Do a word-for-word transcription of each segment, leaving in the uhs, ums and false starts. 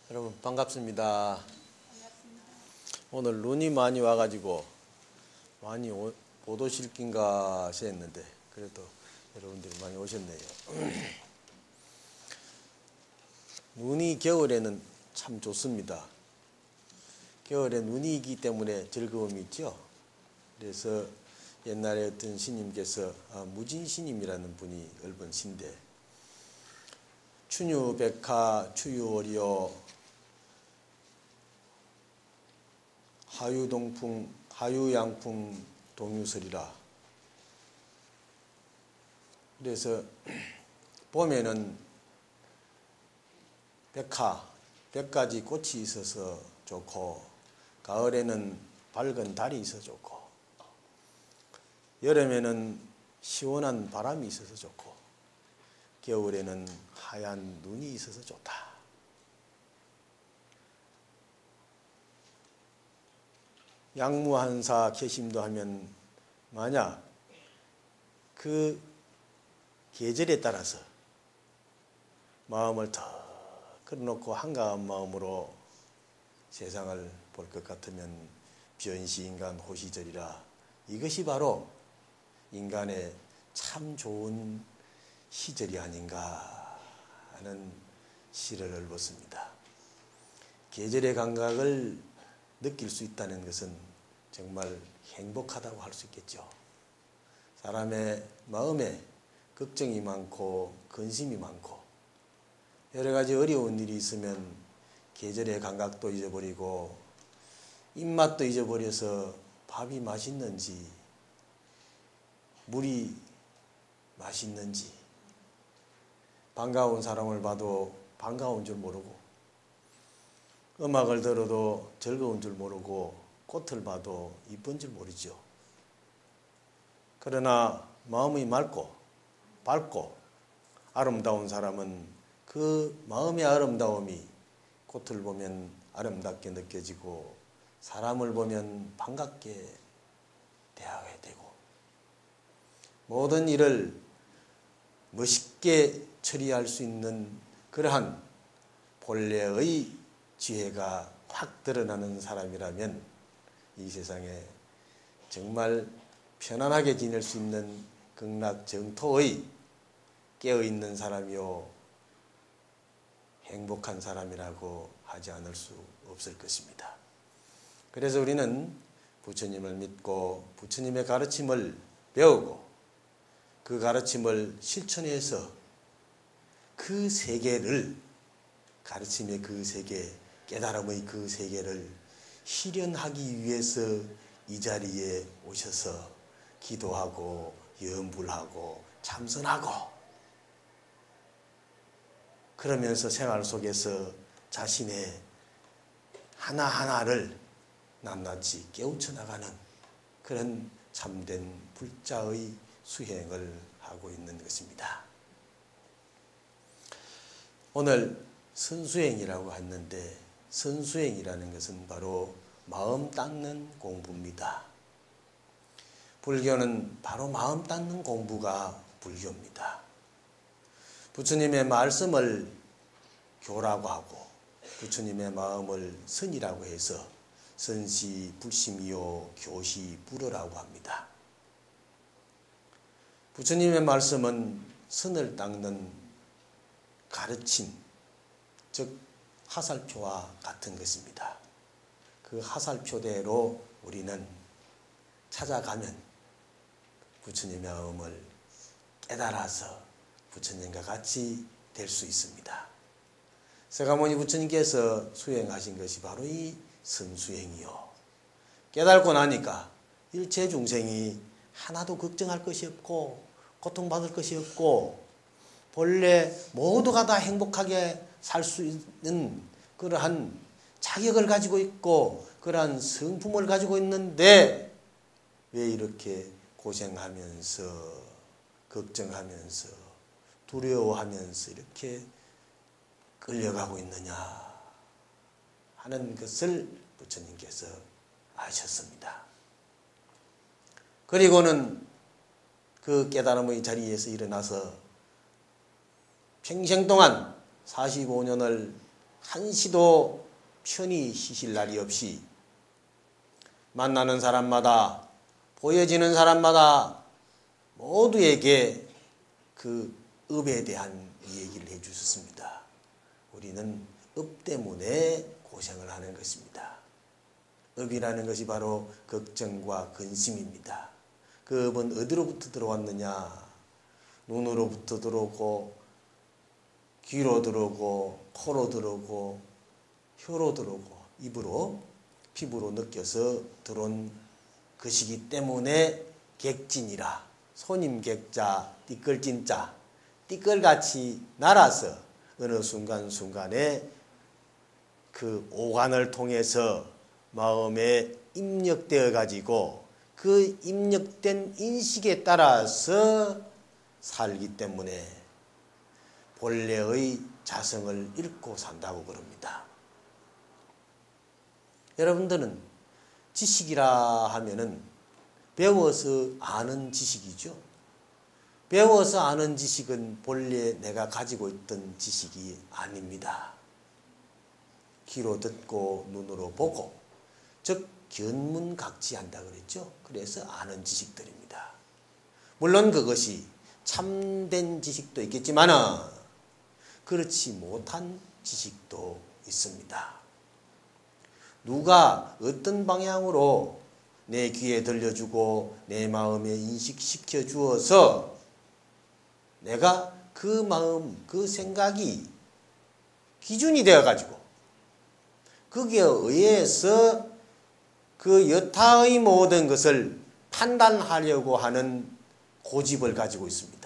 여러분 반갑습니다. 오늘 눈이 많이 와가지고 많이 오, 못 오실 낀가 했는데 그래도 여러분들이 많이 오셨네요. 눈이 겨울에는 참 좋습니다. 겨울에 눈이 있기 때문에 즐거움이 있죠. 그래서 옛날에 어떤 스님께서 아, 무진스님이라는 분이 읊은 시인데 춘유백화 추유오리오 하유동풍 하유양풍 동유설이라. 그래서 봄에는 백화 백 가지 꽃이 있어서 좋고, 가을에는 밝은 달이 있어서 좋고, 여름에는 시원한 바람이 있어서 좋고, 겨울에는 하얀 눈이 있어서 좋다. 양무한사 개심도 하면 만약 그 계절에 따라서 마음을 더 끌어놓고 한가한 마음으로 세상을 볼 것 같으면 변시인간 호시절이라. 이것이 바로 인간의 참 좋은 시절이 아닌가 하는 시를 읊었습니다. 계절의 감각을 느낄 수 있다는 것은 정말 행복하다고 할 수 있겠죠. 사람의 마음에 걱정이 많고 근심이 많고 여러 가지 어려운 일이 있으면 계절의 감각도 잊어버리고 입맛도 잊어버려서 밥이 맛있는지 물이 맛있는지 반가운 사람을 봐도 반가운 줄 모르고 음악을 들어도 즐거운 줄 모르고 꽃을 봐도 이쁜 줄 모르죠. 그러나 마음이 맑고 밝고 아름다운 사람은 그 마음의 아름다움이 꽃을 보면 아름답게 느껴지고 사람을 보면 반갑게 대하게 되고 모든 일을 멋있게 처리할 수 있는 그러한 본래의 지혜가 확 드러나는 사람이라면 이 세상에 정말 편안하게 지낼 수 있는 극락정토의 깨어있는 사람이요 행복한 사람이라고 하지 않을 수 없을 것입니다. 그래서 우리는 부처님을 믿고 부처님의 가르침을 배우고 그 가르침을 실천해서 그 세계를 가르침의 그 세계, 깨달음의 그 세계를 실현하기 위해서 이 자리에 오셔서 기도하고 염불하고 참선하고 그러면서 생활 속에서 자신의 하나하나를 낱낱이 깨우쳐 나가는 그런 참된 불자의 수행을 하고 있는 것입니다. 오늘 선수행이라고 했는데 선수행이라는 것은 바로 마음 닦는 공부입니다. 불교는 바로 마음 닦는 공부가 불교입니다. 부처님의 말씀을 교라고 하고 부처님의 마음을 선이라고 해서 선시 불심이요 교시 불어라고 합니다. 부처님의 말씀은 선을 닦는 가르침, 즉 화살표와 같은 것입니다. 그 화살표대로 우리는 찾아가면 부처님의 마음을 깨달아서 부처님과 같이 될 수 있습니다. 서가모니 부처님께서 수행하신 것이 바로 이 선수행이요. 깨달고 나니까 일체 중생이 하나도 걱정할 것이 없고 고통받을 것이 없고 본래 모두가 다 행복하게 살 수 있는 그러한 자격을 가지고 있고 그러한 성품을 가지고 있는데 왜 이렇게 고생하면서 걱정하면서 두려워하면서 이렇게 끌려가고 있느냐 하는 것을 부처님께서 아셨습니다. 그리고는 그 깨달음의 자리에서 일어나서 평생 동안 사십오 년을 한시도 편히 쉬실 날이 없이 만나는 사람마다 보여지는 사람마다 모두에게 그 업에 대한 얘기를 해 주셨습니다. 우리는 업 때문에 고생을 하는 것입니다. 업이라는 것이 바로 걱정과 근심입니다. 그 업은 어디로부터 들어왔느냐? 눈으로부터 들어오고 귀로 들어오고 코로 들어오고 혀로 들어오고 입으로 피부로 느껴서 들어온 것이기 때문에 객진이라 손님객자 띠끌진자 띠끌같이 날아서 어느 순간순간에 그 오간을 통해서 마음에 입력되어 가지고 그 입력된 인식에 따라서 살기 때문에 본래의 자성을 잃고 산다고 그럽니다. 여러분들은 지식이라 하면은 배워서 아는 지식이죠. 배워서 아는 지식은 본래 내가 가지고 있던 지식이 아닙니다. 귀로 듣고 눈으로 보고 즉 견문각지한다 그랬죠. 그래서 아는 지식들입니다. 물론 그것이 참된 지식도 있겠지만 그렇지 못한 지식도 있습니다. 누가 어떤 방향으로 내 귀에 들려주고 내 마음에 인식시켜 주어서 내가 그 마음, 그 생각이 기준이 되어가지고 거기에 의해서 그 여타의 모든 것을 판단하려고 하는 고집을 가지고 있습니다.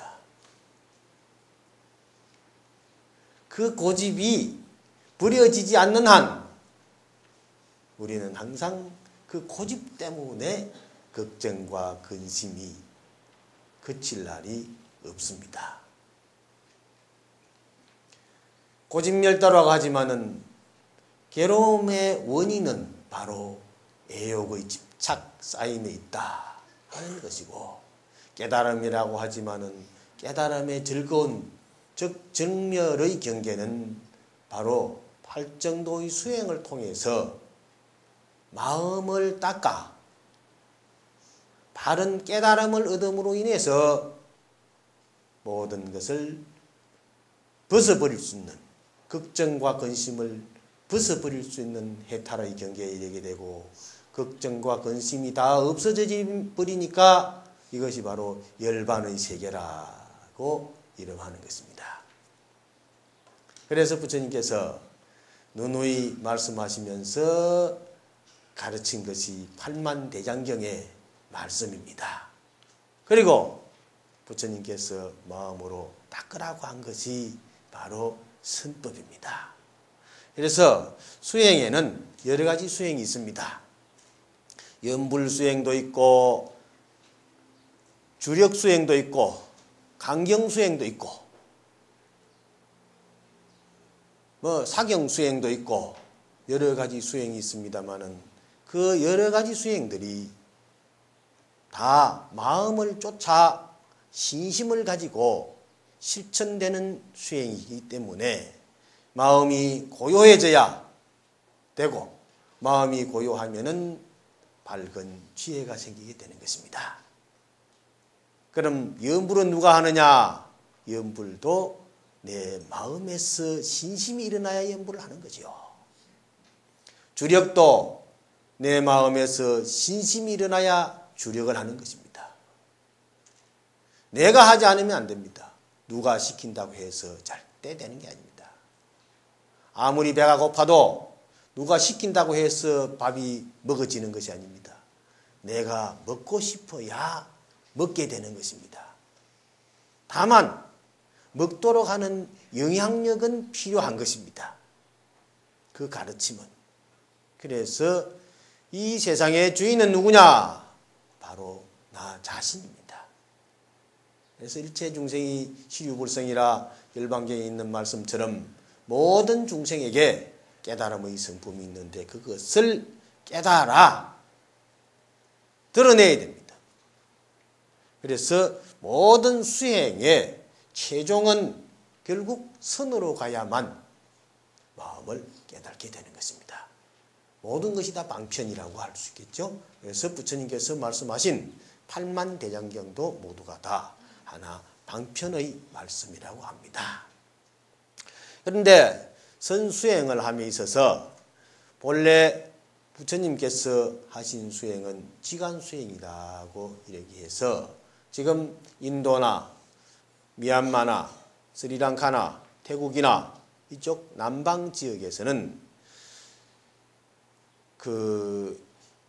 그 고집이 버려지지 않는 한 우리는 항상 그 고집 때문에 걱정과 근심이 그칠 날이 없습니다. 고집멸다라고 하지만은 괴로움의 원인은 바로 애욕의 집착 쌓임에 있다 하는 것이고 깨달음이라고 하지만은 깨달음의 즐거운 즉 정멸의 경계는 바로 팔정도의 수행을 통해서 마음을 닦아 바른 깨달음을 얻음으로 인해서 모든 것을 벗어버릴 수 있는 걱정과 근심을 벗어버릴 수 있는 해탈의 경계에 이르게 되고 걱정과 근심이 다 없어져 버리니까 이것이 바로 열반의 세계라고 이름하는 것입니다. 그래서 부처님께서 누누이 말씀하시면서 가르친 것이 팔만대장경의 말씀입니다. 그리고 부처님께서 마음으로 닦으라고 한 것이 바로 선법입니다. 그래서 수행에는 여러 가지 수행이 있습니다. 연불수행도 있고 주력수행도 있고 강경수행도 있고 뭐 사경수행도 있고 여러 가지 수행이 있습니다만은 그 여러 가지 수행들이 다 마음을 쫓아 신심을 가지고 실천되는 수행이기 때문에 마음이 고요해져야 되고 마음이 고요하면은 밝은 지혜가 생기게 되는 것입니다. 그럼 연불은 누가 하느냐? 연불도 내 마음에서 신심이 일어나야 연불을 하는 거죠. 주력도 내 마음에서 신심이 일어나야 주력을 하는 것입니다. 내가 하지 않으면 안 됩니다. 누가 시킨다고 해서 절대 되는 게 아닙니다. 아무리 배가 고파도 누가 시킨다고 해서 밥이 먹어지는 것이 아닙니다. 내가 먹고 싶어야 먹게 되는 것입니다. 다만 먹도록 하는 영향력은 필요한 것입니다. 그 가르침은. 그래서 이 세상의 주인은 누구냐? 바로 나 자신입니다. 그래서 일체 중생이 시유불성이라 열반경에 있는 말씀처럼 모든 중생에게 깨달음의 성품이 있는데 그것을 깨달아 드러내야 됩니다. 그래서 모든 수행의 최종은 결국 선으로 가야만 마음을 깨닫게 되는 것입니다. 모든 것이 다 방편이라고 할 수 있겠죠. 그래서 부처님께서 말씀하신 팔만대장경도 모두가 다 하나 방편의 말씀이라고 합니다. 그런데 선수행을 함에 있어서 본래 부처님께서 하신 수행은 지간수행이라고 얘기해서 지금 인도나 미얀마나 스리랑카나 태국이나 이쪽 남방 지역에서는 그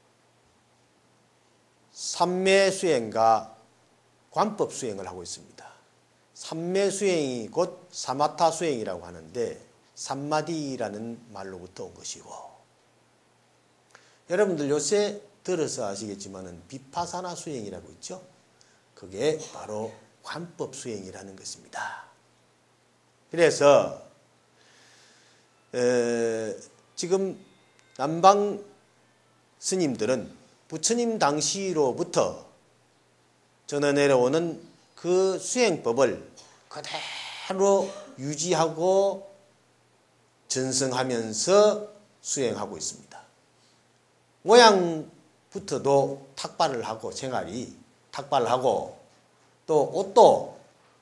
삼매 수행과 관법 수행을 하고 있습니다. 삼매 수행이 곧 사마타 수행이라고 하는데 삼마디라는 말로부터 온 것이고, 여러분들 요새 들어서 아시겠지만은 비파사나 수행이라고 있죠. 그게 바로 관법 수행이라는 것입니다. 그래서 에, 지금 남방 스님들은 부처님 당시로부터 전해 내려오는 그 수행법을 그대로 유지하고 전승하면서 수행하고 있습니다. 모양부터도 탁발을 하고, 생활이 탁발을 하고, 또 옷도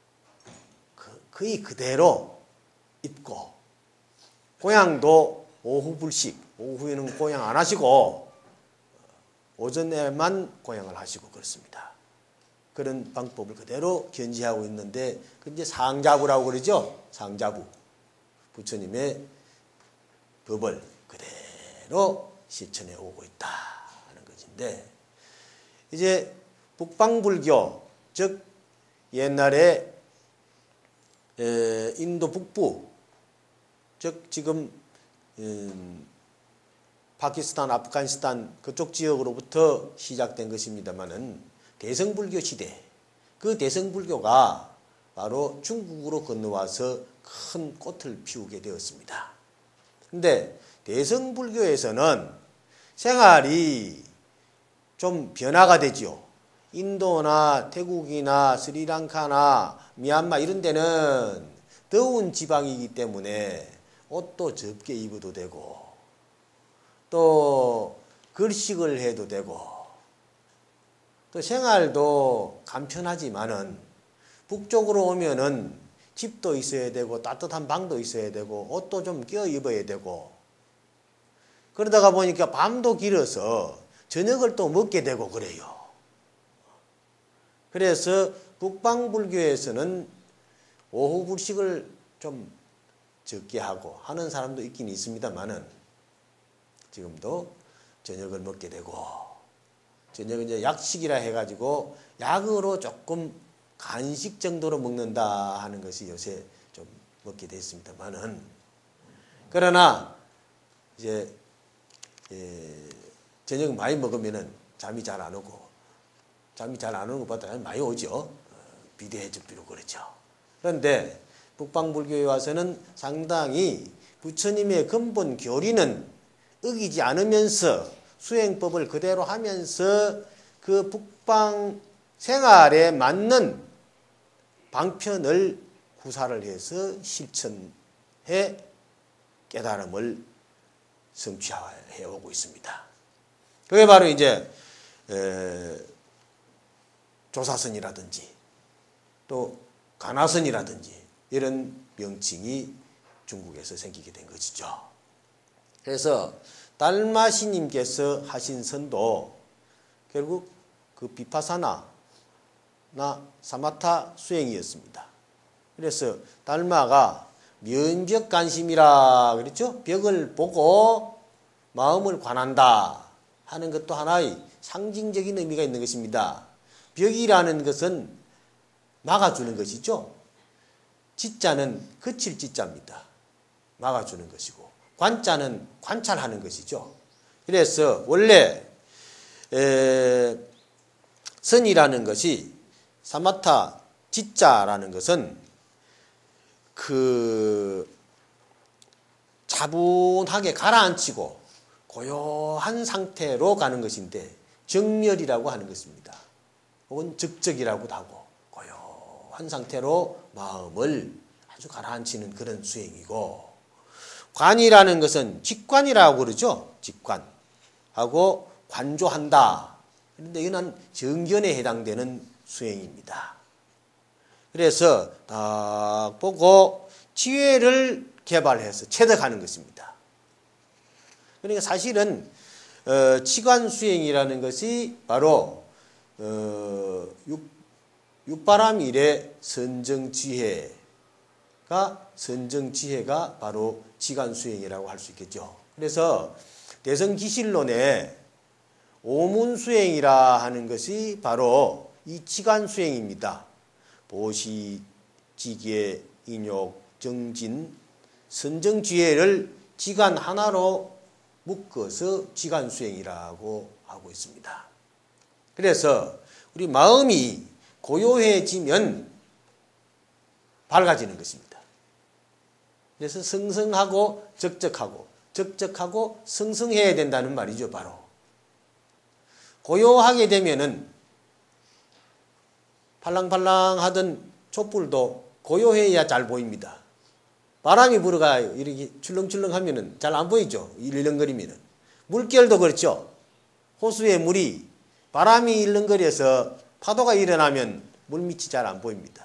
거의 그대로 입고, 고향도 오후 불식, 오후에는 고향 안 하시고 오전에만 고향을 하시고 그렇습니다. 그런 방법을 그대로 견지하고 있는데, 그 이제 상자부라고 그러죠. 상자부. 부처님의 법을 그대로 실천해 오고 있다 하는 것인데, 이제 북방불교, 즉 옛날에 인도 북부, 즉 지금 음, 파키스탄, 아프가니스탄 그쪽 지역으로부터 시작된 것입니다마는 대성불교 시대, 그 대성불교가 바로 중국으로 건너와서 큰 꽃을 피우게 되었습니다. 그런데 대성불교에서는 생활이 좀 변화가 되지요. 인도나 태국이나 스리랑카나 미얀마 이런 데는 더운 지방이기 때문에 옷도 적게 입어도 되고, 또 걸식을 해도 되고, 또 생활도 간편하지만은 북쪽으로 오면은 집도 있어야 되고 따뜻한 방도 있어야 되고 옷도 좀 껴 입어야 되고, 그러다가 보니까 밤도 길어서 저녁을 또 먹게 되고 그래요. 그래서 북방불교에서는 오후 불식을 좀 적게 하고 하는 사람도 있긴 있습니다만은 지금도 저녁을 먹게 되고, 저녁은 이제 약식이라 해가지고 약으로 조금 간식 정도로 먹는다 하는 것이 요새 좀 먹게 됐습니다만은, 그러나 이제 예, 저녁 많이 먹으면은 잠이 잘 안 오고, 잠이 잘 안 오는 것보다 많이 오죠. 어, 비대해적비로 그렇죠. 그런데 북방불교에 와서는 상당히 부처님의 근본 교리는 어기지 않으면서 수행법을 그대로 하면서 그 북방 생활에 맞는 방편을 구사를 해서 실천해 깨달음을 성취해 오고 있습니다. 그게 바로 이제 에, 조사선이라든지 또 가나선이라든지 이런 명칭이 중국에서 생기게 된 것이죠. 그래서 달마시님께서 하신 선도 결국 그 비파사나나 사마타 수행이었습니다. 그래서 달마가 면벽관심이라 그랬죠. 벽을 보고 마음을 관한다 하는 것도 하나의 상징적인 의미가 있는 것입니다. 벽이라는 것은 막아주는 것이죠. 지자는 거칠 지자입니다. 막아주는 것이고, 관자는 관찰하는 것이죠. 그래서 원래 에, 선이라는 것이 사마타 지자라는 것은 그 차분하게 가라앉히고 고요한 상태로 가는 것인데 정멸이라고 하는 것입니다. 혹은 적적이라고도 하고 고요한 상태로 마음을 아주 가라앉히는 그런 수행이고, 관이라는 것은 직관이라고 그러죠. 직관. 하고 관조한다. 그런데 이는 정견에 해당되는 수행입니다. 그래서 딱 보고 지혜를 개발해서 체득하는 것입니다. 그러니까 사실은 어, 치관 수행이라는 것이 바로 어, 육, 육바람 일의 선정지혜가 선정지혜가 바로 치관 수행이라고 할 수 있겠죠. 그래서 대성기실론에 오문수행이라 하는 것이 바로 이 치관 수행입니다. 보시, 지계, 인욕, 정진, 선정지혜를 지간 하나로 묶어서 지간 수행이라고 하고 있습니다. 그래서 우리 마음이 고요해지면 밝아지는 것입니다. 그래서 성성하고 적적하고 적적하고 성성해야 된다는 말이죠. 바로 고요하게 되면은 팔랑팔랑 하던 촛불도 고요해야 잘 보입니다. 바람이 불어가 이렇게 출렁출렁 하면은 잘 안 보이죠. 일렁거리면은. 물결도 그렇죠. 호수의 물이 바람이 일렁거려서 파도가 일어나면 물밑이 잘 안 보입니다.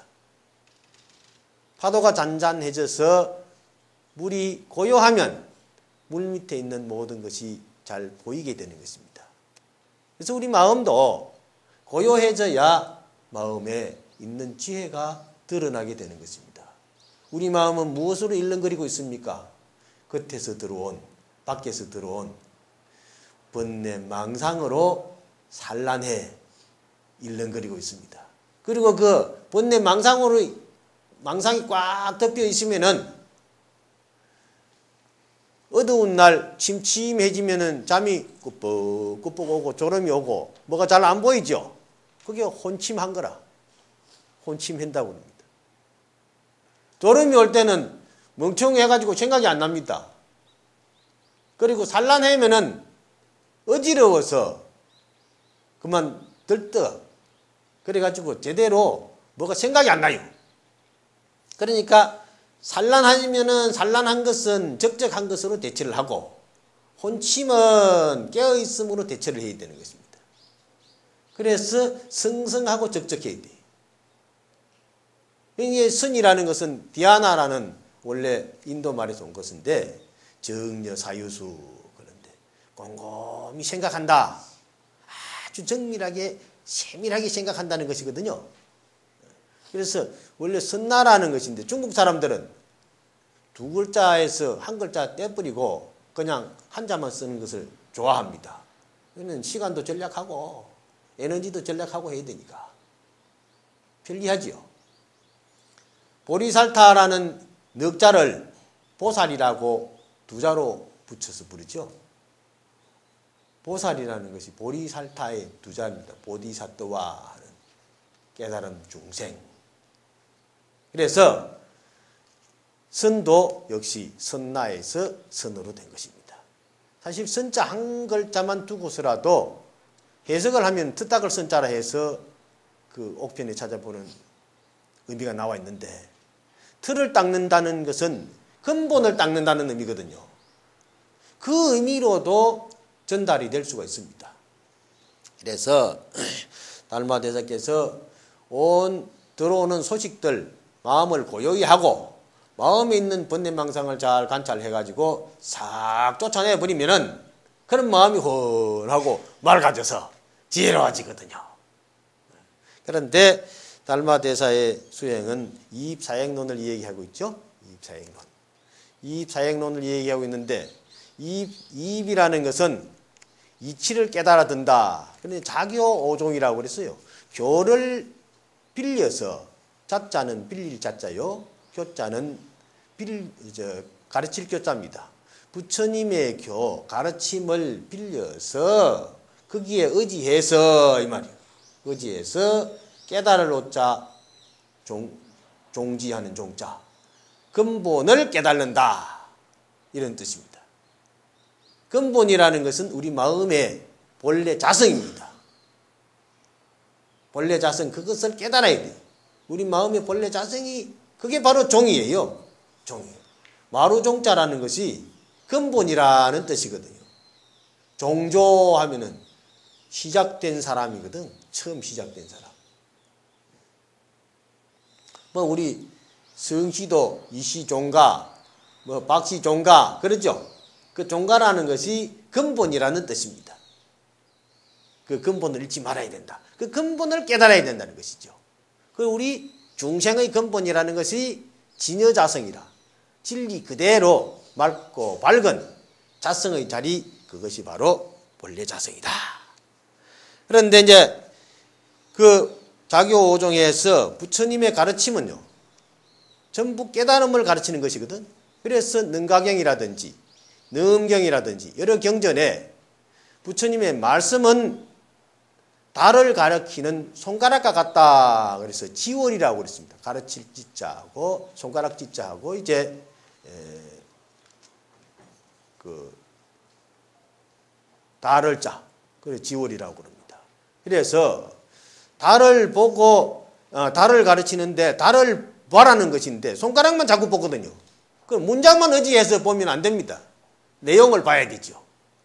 파도가 잔잔해져서 물이 고요하면 물 밑에 있는 모든 것이 잘 보이게 되는 것입니다. 그래서 우리 마음도 고요해져야 마음에 있는 지혜가 드러나게 되는 것입니다. 우리 마음은 무엇으로 일렁거리고 있습니까? 겉에서 들어온, 밖에서 들어온 번뇌 망상으로 산란해 일렁거리고 있습니다. 그리고 그 번뇌 망상으로 망상이 꽉 덮여 있으면은 어두운 날 침침해지면은 잠이 꾸벅꾸벅 오고 졸음이 오고 뭐가 잘 안 보이죠? 그게 혼침한 거라. 혼침한다고 합니다. 졸음이 올 때는 멍청해가지고 생각이 안 납니다. 그리고 산란하면은 어지러워서 그만 들떠. 그래가지고 제대로 뭐가 생각이 안 나요. 그러니까 산란하면은 산란한 것은 적적한 것으로 대처를 하고 혼침은 깨어있음으로 대처를 해야 되는 것입니다. 그래서 성성하고 적적해야 돼요. 이게 선이라는 것은 디아나라는 원래 인도 말에서 온 것인데 정려 사유수 그런데 곰곰이 생각한다. 아주 정밀하게 세밀하게 생각한다는 것이거든요. 그래서 원래 선나라는 것인데 중국 사람들은 두 글자에서 한 글자 떼버리고 그냥 한자만 쓰는 것을 좋아합니다. 이거는 시간도 절약하고 에너지도 절약하고 해야 되니까 편리하지요. 보리살타라는 넉자를 보살이라고 두 자로 붙여서 부르죠. 보살이라는 것이 보리살타의 두 자입니다. 보디사트와 하는 깨달은 중생. 그래서 선도 역시 선나에서 선으로 된 것입니다. 사실 선자 한 글자만 두고서라도 해석을 하면 트딱을 선자라 해서 그 옥편에 찾아보는 의미가 나와 있는데 틀을 닦는다는 것은 근본을 닦는다는 의미거든요. 그 의미로도 전달이 될 수가 있습니다. 그래서 달마대사께서 온 들어오는 소식들 마음을 고요히 하고 마음에 있는 번뇌망상을 잘 관찰해가지고 싹 쫓아내버리면은 그런 마음이 훤하고 맑아져서 지혜로워지거든요. 그런데 달마대사의 수행은 이입사행론을 얘기하고 있죠. 이입사행론. 이입사행론을 얘기하고 있는데 이입, 이입이라는 것은 이치를 깨달아 든다. 그런데 자교 오종이라고 그랬어요. 교를 빌려서 자자는 빌릴 자자요. 교자는 빌, 저, 가르칠 교자입니다. 부처님의 교, 가르침을 빌려서 거기에 의지해서 이 말이에요. 의지해서 깨달을 오자 종, 종지하는 종자. 근본을 깨달는다. 이런 뜻입니다. 근본이라는 것은 우리 마음의 본래 자성입니다. 본래 자성, 그것을 깨달아야 돼요. 우리 마음의 본래 자성이 그게 바로 종이에요. 종이에요. 마루종자라는 것이 근본이라는 뜻이거든요. 종조하면은 시작된 사람이거든. 처음 시작된 사람. 뭐 우리 성씨도 이씨 종가, 뭐 박씨 종가 그러죠. 그 종가라는 것이 근본이라는 뜻입니다. 그 근본을 잃지 말아야 된다. 그 근본을 깨달아야 된다는 것이죠. 그 우리 중생의 근본이라는 것이 진여자성이라 진리 그대로 맑고 밝은 자성의 자리, 그것이 바로 본래 자성이다. 그런데 이제 그 자교 오 종에서 부처님의 가르침은요, 전부 깨달음을 가르치는 것이거든. 그래서 능가경이라든지 능엄경이라든지 여러 경전에 부처님의 말씀은 달을 가리키는 손가락과 같다. 그래서 지월이라고 그랬습니다. 가르칠 지자하고 손가락 지자하고 이제 에, 그 달을 자, 그래서 지월이라고 그럽니다. 그래서 달을 보고 어, 달을 가르치는데 달을 봐라는 것인데 손가락만 자꾸 보거든요. 그 문장만 의지해서 보면 안 됩니다. 내용을 봐야 되죠.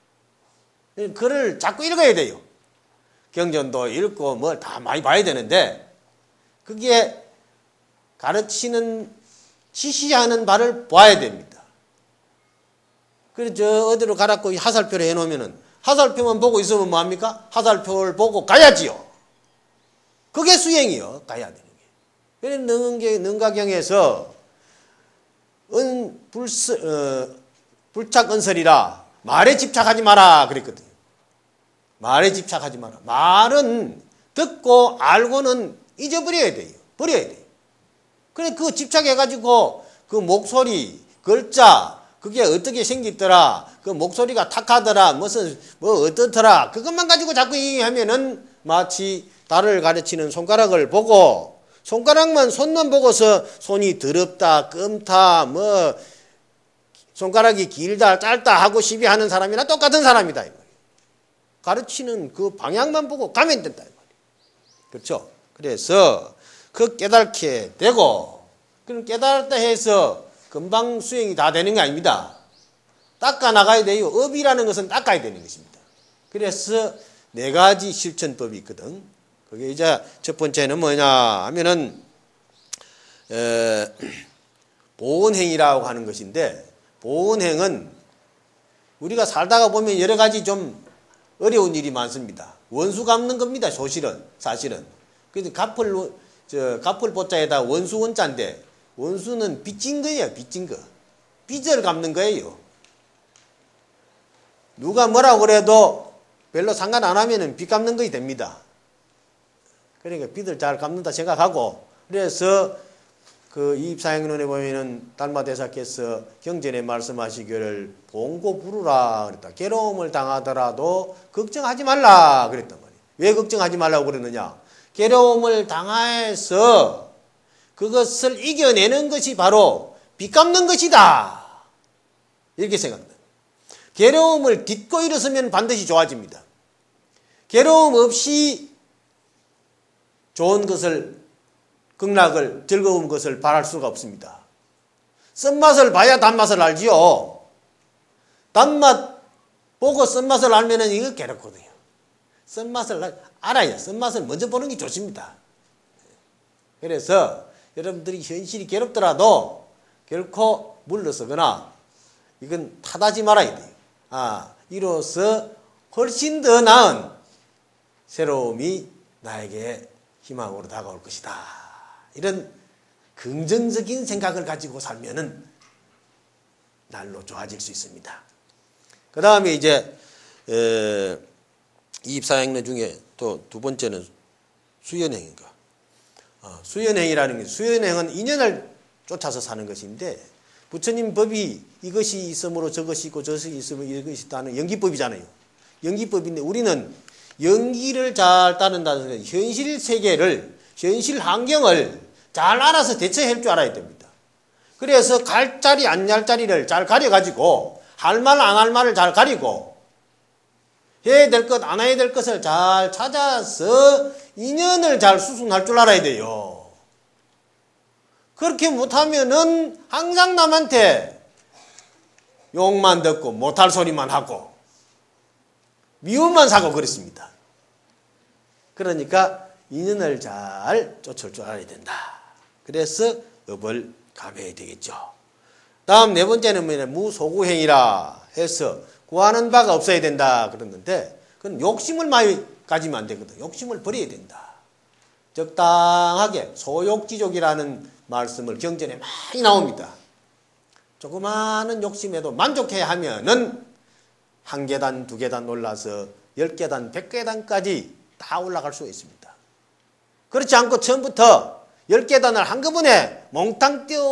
글을 자꾸 읽어야 돼요. 경전도 읽고 뭐 다 많이 봐야 되는데 그게 가르치는 지시하는 바를 봐야 됩니다. 그래서 저 어디로 가라고 하살표를 해놓으면은 하살표만 보고 있으면 뭐합니까? 하살표를 보고 가야지요. 그게 수행이요. 가야 되는 게. 그래서 능가경, 능가경에서 은, 불스, 어, 불착은설이라 말에 집착하지 마라 그랬거든요. 말에 집착하지 마라. 말은 듣고 알고는 잊어버려야 돼요. 버려야 돼요. 그래 그 집착해가지고 그 목소리, 글자, 그게 어떻게 생겼더라, 그 목소리가 탁하더라, 무슨 뭐 어떻더라, 그것만 가지고 자꾸 얘기하면은 마치 달을 가르치는 손가락을 보고 손가락만 손만 보고서 손이 더럽다, 끔다, 뭐 손가락이 길다, 짧다 하고 시비하는 사람이나 똑같은 사람이다. 가르치는 그 방향만 보고 가면 된다. 그렇죠? 그래서 그 깨닫게 되고, 그럼 깨달았다 해서 금방 수행이 다 되는 게 아닙니다. 닦아 나가야 돼요. 업이라는 것은 닦아야 되는 것입니다. 그래서 네 가지 실천법이 있거든. 그게 이제 첫 번째는 뭐냐 하면은, 에, 보온행이라고 하는 것인데, 보온행은 우리가 살다가 보면 여러 가지 좀 어려운 일이 많습니다. 원수 갚는 겁니다. 소실은 사실은. 그래서 갚을 저 갚을 보자에다 원수 원자인데 원수는 빚진 거예요. 빚진 거. 빚을 갚는 거예요. 누가 뭐라고 그래도 별로 상관 안 하면은 빚 갚는 거이 됩니다. 그러니까 빚을 잘 갚는다 생각하고, 그래서 그 이입사행론에 보면은 달마대사께서 경전에 말씀하시기를 봉고 부르라 그랬다. 괴로움을 당하더라도 걱정하지 말라 그랬단 말이에요. 왜 걱정하지 말라고 그러느냐? 괴로움을 당해서 그것을 이겨내는 것이 바로 빚 갚는 것이다. 이렇게 생각합니다. 괴로움을 딛고 일어서면 반드시 좋아집니다. 괴로움 없이 좋은 것을, 극락을, 즐거운 것을 바랄 수가 없습니다. 쓴맛을 봐야 단맛을 알지요. 단맛 보고 쓴맛을 알면은 이거 괴롭거든요. 쓴맛을 알아야 쓴맛을 먼저 보는 게 좋습니다. 그래서 여러분들이 현실이 괴롭더라도 결코 물러서거나 이건 탓하지 말아야 돼요. 아, 이로써 훨씬 더 나은 새로움이 나에게 희망으로 다가올 것이다. 이런 긍정적인 생각을 가지고 살면은 날로 좋아질 수 있습니다. 그 다음에 이제 이입사행론 중에 또 두 번째는 수연행인가. 어, 수연행이라는 게, 수연행은 인연을 쫓아서 사는 것인데, 부처님 법이 이것이 있으므로 저것이 있고 저것이 있으므로 이것이 있다는 연기법이잖아요. 연기법인데 우리는 연기를 잘 따른다는 것은 현실 세계를, 현실 환경을 잘 알아서 대처할 줄 알아야 됩니다. 그래서 갈 자리 안 갈 자리를 잘 가려가지고 할 말 안 할 말을 잘 가리고 해야 될 것 안 해야 될 것을 잘 찾아서 인연을 잘 수순할 줄 알아야 돼요. 그렇게 못하면은 항상 남한테 욕만 듣고 못할 소리만 하고 미움만 사고 그랬습니다. 그러니까 인연을 잘 쫓을 줄 알아야 된다. 그래서 업을 감해야 되겠죠. 다음 네 번째는 뭐냐, 무소구행이라 해서 구하는 바가 없어야 된다 그랬는데, 그건 욕심을 많이 가지면 안 되거든. 욕심을 버려야 된다. 적당하게 소욕지족이라는 말씀을 경전에 많이 나옵니다. 조그마한 욕심에도 만족해야 하면은 한 계단, 두 계단 올라서 열 계단, 백 계단까지 다 올라갈 수 있습니다. 그렇지 않고 처음부터 열 계단을 한꺼번에 몽땅 뛰어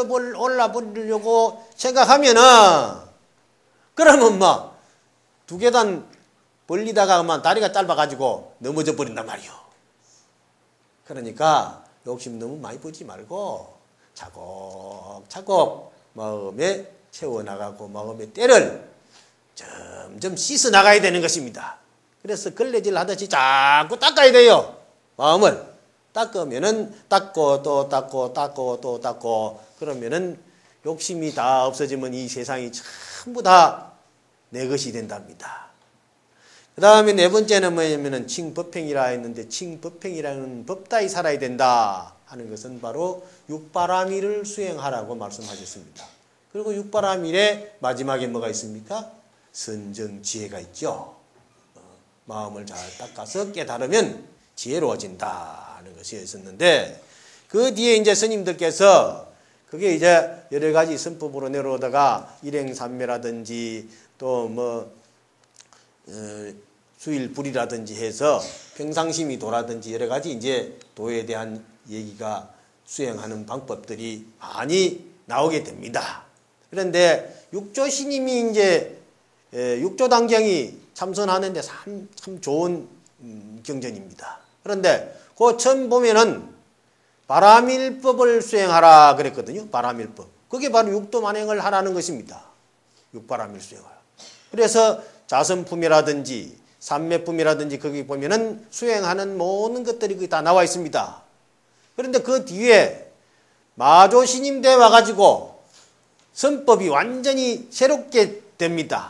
올라보려고 생각하면은, 그러면 뭐 두 계단 벌리다가만 다리가 짧아가지고 넘어져 버린단 말이요. 그러니까 욕심 너무 많이 부지 말고 차곡차곡 마음에 채워나가고 마음의 때를 점점 씻어 나가야 되는 것입니다. 그래서 걸레질 하듯이 자꾸 닦아야 돼요. 마음을 닦으면은 닦고 또 닦고 닦고 또 닦고 그러면은 욕심이 다 없어지면 이 세상이 전부 다 내 것이 된답니다. 그 다음에 네 번째는 뭐냐면은 칭법행이라 했는데, 칭법행이라는 법다이 살아야 된다 하는 것은 바로 육바라밀을 수행하라고 말씀하셨습니다. 그리고 육바라밀의 마지막에 뭐가 있습니까? 선정지혜가 있죠. 마음을 잘 닦아서 깨달으면 지혜로워진다 하는 것이 있었는데, 그 뒤에 이제 스님들께서 그게 이제 여러 가지 선법으로 내려오다가 일행삼매라든지 또 뭐 어, 수일불이라든지 해서 평상심이 도라든지 여러 가지 이제 도에 대한 얘기가 수행하는 방법들이 많이 나오게 됩니다. 그런데 육조 스님이 이제 육조단경이 참선하는데 참, 참 좋은 경전입니다. 그런데 그 처음 보면은 바라밀법을 수행하라 그랬거든요. 바라밀법. 그게 바로 육도만행을 하라는 것입니다. 육바라밀 수행하라. 그래서 자선품이라든지 삼매품이라든지 거기 보면은 수행하는 모든 것들이 거기 다 나와 있습니다. 그런데 그 뒤에 마조 스님 때 와가지고 선법이 완전히 새롭게 됩니다.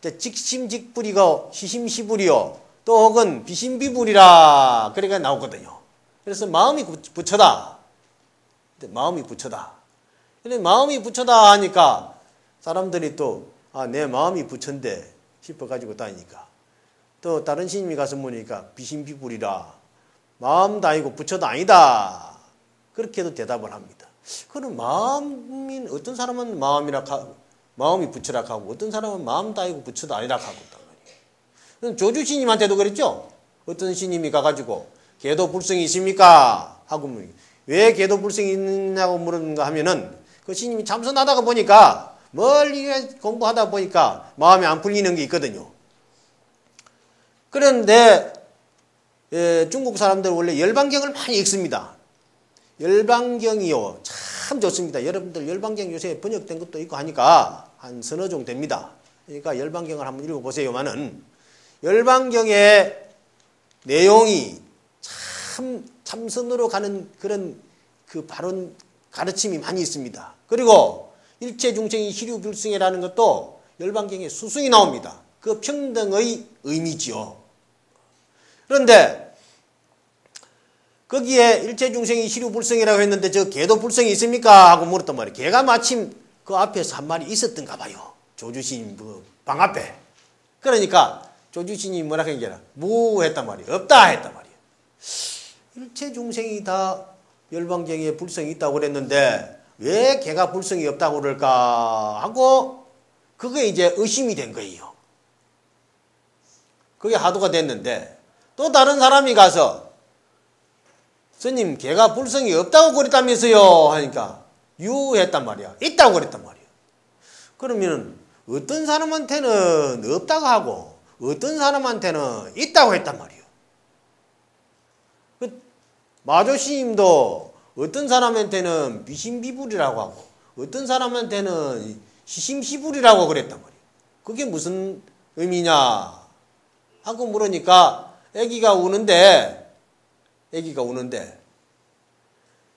직심직불이고 시심시불이요 또 혹은 비심비불이라 그래가 나오거든요. 그래서 마음이 부처다. 마음이 부처다. 근데 마음이 부처다 하니까 사람들이 또 아, 내 마음이 부처인데 싶어가지고 다니니까 또 다른 스님이 가서 보니까 비심비불이라 마음도 아니고 부처도 아니다. 그렇게도 대답을 합니다. 그럼 마음인 어떤 사람은 마음이라 하고 마음이 부처라 하고 어떤 사람은 마음도 아니고 부처도 아니라 하고 있단 말이에요. 조주 스님한테도 그랬죠. 어떤 스님이 가가지고 계도 불성이 있습니까? 하고 왜 계도 불성이 있느냐고 물었는가 하면은 그 스님이 참선하다가 보니까 멀리 공부하다 보니까 마음이 안 풀리는 게 있거든요. 그런데 예, 중국 사람들 원래 열반경을 많이 읽습니다. 열반경이요 참 좋습니다. 여러분들 열반경 요새 번역된 것도 있고 하니까 한 서너 종 됩니다. 그러니까 열반경을 한번 읽어보세요만은 열반경의 내용이 참 참선으로 가는 그런 그 바른 가르침이 많이 있습니다. 그리고 일체중생이 희류불승이라는 것도 열반경에 수승이 나옵니다. 그 평등의 의미지요. 그런데 거기에 일체중생이 희류불승이라고 했는데 저 개도 불성이 있습니까? 하고 물었단 말이에요. 개가 마침 그 앞에서 한 마리 있었던가 봐요. 조주스님 방 앞에. 그러니까 조주스님이 뭐라 했냐? 무 했단 말이에요. 없다 했단 말이에요. 일체중생이 다 열반경에 불성이 있다고 그랬는데 왜 개가 불성이 없다고 그럴까 하고 그게 이제 의심이 된 거예요. 그게 하도가 됐는데 또 다른 사람이 가서 스님 개가 불성이 없다고 그랬다면서요 하니까 유했단 말이야. 있다고 그랬단 말이야. 그러면 어떤 사람한테는 없다고 하고 어떤 사람한테는 있다고 했단 말이에요. 그 마조스님도 어떤 사람한테는 비심비불이라고 하고 어떤 사람한테는 시심시불이라고 그랬단 말이에요. 그게 무슨 의미냐 하고 물으니까 아기가 우는데 아기가 우는데